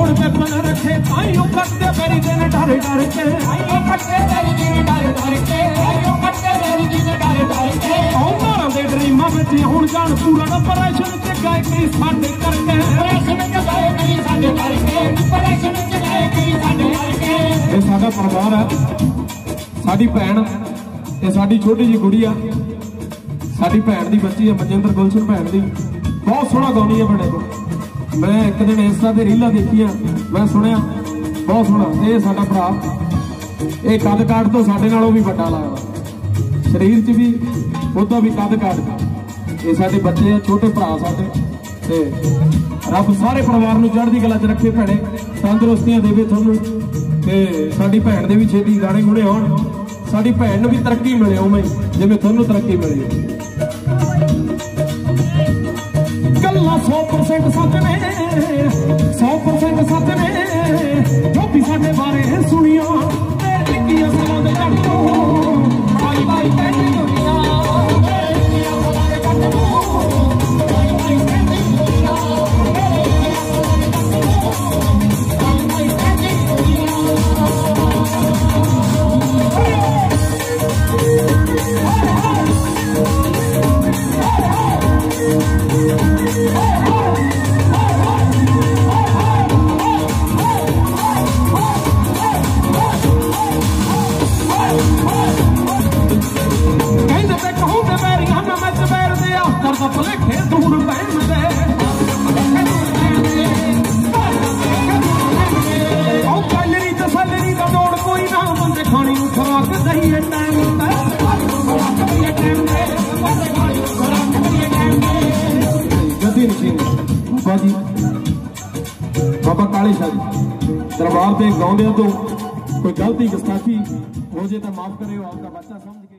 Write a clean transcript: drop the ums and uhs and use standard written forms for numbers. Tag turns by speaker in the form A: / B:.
A: जोड़ पे बन रखे ताइयों करते मेरी दिन डर डर के ताइयों करते मेरी दिन डर डर के ताइयों करते मेरी दिन डर डर के औंधारां दे ड्रीमां विच हुण जान पूरा ऑपरेशन च गए कई साडे करके ऑपरेशन च गए कई साडे करके ऑपरेशन च गए कई साडे करके ये साडा परिवार है साडी भैन ते साडी छोटी जी गुड़िया साडी भैन दी बच्ची है मनजिंदर गुलशन भैन दी बहुत सोहना गाउंदी है बड़े को मैं एक दिन इंस्टा ते रीलां देखियां मैं सुनिया बहुत सोहना ये साडा भरा ये कद काट तो साडे नालों भी वड्डा लगदा शरीर च भी उदा भी कद काट ये साडे बच्चे है छोटे भरा साडे ते रब सारे परिवार नूं चढ़दी कला च रखे भैणे तंदुरुस्तियां देवे तुहानूं ते साडी भैन दे भी छेती गाने गुणे होण साडी भैन नूं भी तरक्की मिले उवें जिवें तुहानूं तरक्की मिली गल्लां 100% सच ने 100% सच ने जो भी साडे बारे सुनिया निक्कियां सलां दे जट तों बाई बाई कहंदी दुनिया निक्कियां सलां दे जट तों बाई बाई कहंदी दुनिया बाई बाई कहंदी दुनिया बाबा काले शाह जी दरबार पे गाउंदे तो कोई गलती गुस्ताखी हो जाए तो माफ करे आपका बच्चा समझ के